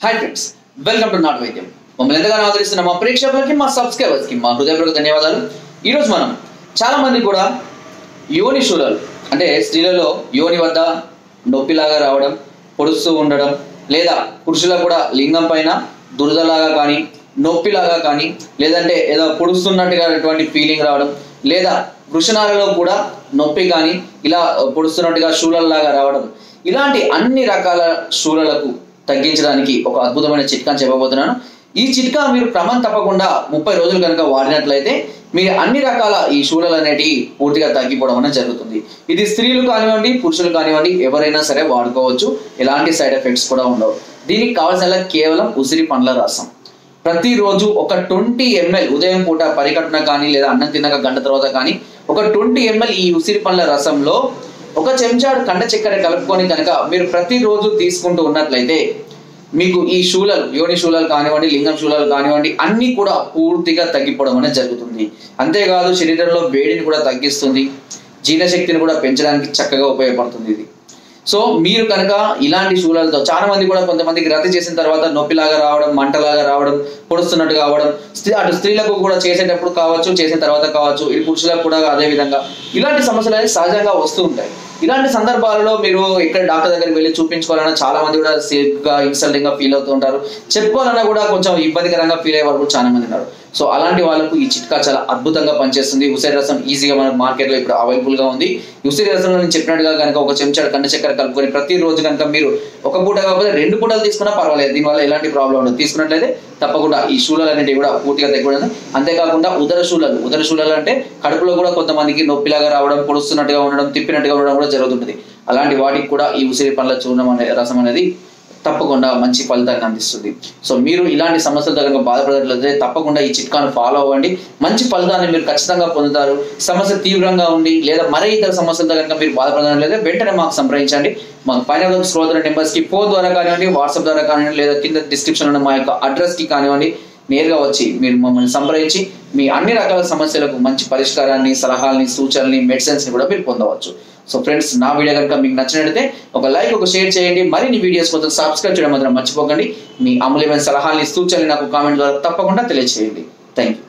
Hi friends, welcome to నాట్ వైద్యం. మమ్మల్ని ఎంతగానో ఆదరిస్తున్న మా ప్రేక్షకులకి, మా సబ్స్క్రైబర్స్కి మా హృదయపూర్వక ధన్యవాదాలు. ఈరోజు మనం చాలా మంది కూడా యోని శూలాలు అంటే స్త్రీలలో యోని వద్ద నొప్పిలాగా రావడం, పొడుస్తూ ఉండడం, లేదా పురుషులకు కూడా లింగం పైన దురదలాగా కానీ, నొప్పిలాగా కానీ, లేదంటే ఏదో పొడుస్తున్నట్టుగా ఫీలింగ్ రావడం, లేదా వృషణాలలో కూడా నొప్పి కానీ ఇలా పొడుస్తున్నట్టుగా శూలలాగా రావడం, ఇలాంటి అన్ని రకాల శూలలకు తగ్గించడానికి ఒక అద్భుతమైన చిట్కాని చెప్పబోతున్నాను. ఈ చిట్కా మీరు క్రమం తప్పకుండా 30 రోజులు కనుక వాడినట్లయితే మీరు అన్ని రకాల ఈ శూలలు అనేటివి పూర్తిగా తగ్గిపోవడం అనేది జరుగుతుంది. ఇది స్త్రీలు కానివ్వండి, పురుషులు కానివ్వండి, ఎవరైనా సరే వాడుకోవచ్చు. ఎలాంటి సైడ్ ఎఫెక్ట్స్ కూడా ఉండవు. దీనికి కావాల్సిన కేవలం ఉసిరి పండ్ల రసం. ప్రతిరోజు ఒక 20 ml ఉదయం పూట పరికట్టున కానీ, లేదా అన్నం తిన్నాక గంట తర్వాత కానీ ఒక 20 ml ఈ ఉసిరి పండ్ల రసంలో ఒక చెంచాడు కండ చక్కెర కలుపుకొని కనుక మీరు ప్రతిరోజు తీసుకుంటూ ఉన్నట్లయితే మీకు ఈ శూలలు, యోని శూలాలు కానివ్వండి, లింగం శూలాలు కానివ్వండి, అన్ని కూడా పూర్తిగా తగ్గిపోవడం అనేది జరుగుతుంది. అంతేకాదు శరీరంలో వేడిని కూడా తగ్గిస్తుంది, జీర్ణశక్తిని కూడా పెంచడానికి చక్కగా ఉపయోగపడుతుంది ఇది. సో మీరు కనుక ఇలాంటి శూలాలతో, చాలా మంది కూడా కొంతమందికి రద్దు చేసిన తర్వాత నొప్పిలాగా రావడం, మంటలాగా రావడం, పొడుస్తున్నట్టు కావడం, అటు స్త్రీలకు కూడా చేసేటప్పుడు కావచ్చు, చేసిన తర్వాత కావచ్చు, ఇది పురుషులకు కూడా అదే విధంగా ఇలాంటి సమస్యలు అనేది సహజంగా వస్తూ ఉంటాయి. ఇలాంటి సందర్భాలలో మీరు ఇక్కడ డాక్టర్ దగ్గరికి వెళ్ళి చూపించుకోవాలన్నా చాలా మంది కూడా సేఫ్ గా, ఇన్సల్టింగ్ గా ఫీల్ అవుతూ ఉంటారు. చెప్పుకోవాలన్నా కూడా కొంచెం ఇబ్బందికరంగా ఫీల్ అయ్యే వాళ్ళు చాలా మంది ఉన్నారు. సో అలాంటి వాళ్ళకు ఈ చిట్కా చాలా అద్భుతంగా పనిచేస్తుంది. ఉసిరి రసం ఈజీగా మనకు మార్కెట్ లో ఇప్పుడు అవైలబుల్ గా ఉంది. ఉసిరి రసంలో నేను చెప్పినట్టుగా కనుక ఒక చెంచాడు కండ చక్కెర కలుపుకొని ప్రతిరోజు కనుక మీరు ఒక పూట కాకపోతే 2 పూటలు తీసుకున్నా పర్వాలేదు. దీనివల్ల ఎలాంటి ప్రాబ్లం ఉండదు. తీసుకున్నట్లయితే తప్పకుండా ఈ శూలాలు అనేవి కూడా పూర్తిగా తగ్గకూడదు. అంతేకాకుండా ఉదర శూలాలు అంటే కడుపులో కూడా కొంతమందికి నొప్పిలాగా రావడం, పొడుస్తున్నట్టుగా ఉండడం, తిప్పినట్టుగా ఉండడం కూడా జరుగుతుంది. అలాంటి వాటికి కూడా ఈ ఉసిరి పండ్ల చూర్ణం అనే రసం అనేది తప్పకుండా మంచి ఫలితాన్ని అందిస్తుంది. సో మీరు ఇలాంటి సమస్యలతో కనుక బాధపడట్లయితే తప్పకుండా ఈ చిట్కాను ఫాలో అవ్వండి. మంచి ఫలితాన్ని మీరు ఖచ్చితంగా పొందుతారు. సమస్య తీవ్రంగా ఉండి లేదా మరే ఇతర సమస్యలతో కనుక మీరు బాధపడట్లయితే వెంటనే మాకు సంప్రదించండి. మాకు పైన స్క్రోల్ అవుతున్న నెంబర్స్కి ఫోన్ ద్వారా కానివ్వండి, వాట్సాప్ ద్వారా కానివ్వండి, లేదా కింద డిస్క్రిప్షన్ ఉన్న మా యొక్క అడ్రస్కి కానివ్వండి, నేరుగా వచ్చి మీరు మమ్మల్ని సంప్రదించి మీ అన్ని రకాల సమస్యలకు మంచి పరిష్కారాన్ని, సలహాలని, సూచనల్ని, మెడిసిన్స్ని కూడా మీరు పొందవచ్చు. సో ఫ్రెండ్స్, నా వీడియో కనుక మీకు నచ్చినట్లయితే ఒక లైక్, ఒక షేర్ చేయండి. మరిన్ని వీడియోస్ కోసం సబ్స్క్రైబ్ చేయడం మాత్రం మర్చిపోకండి. మీ అమూల్యమైన సలహాలని, సూచనలు నాకు కామెంట్ ద్వారా తప్పకుండా తెలియజేయండి. Thank you.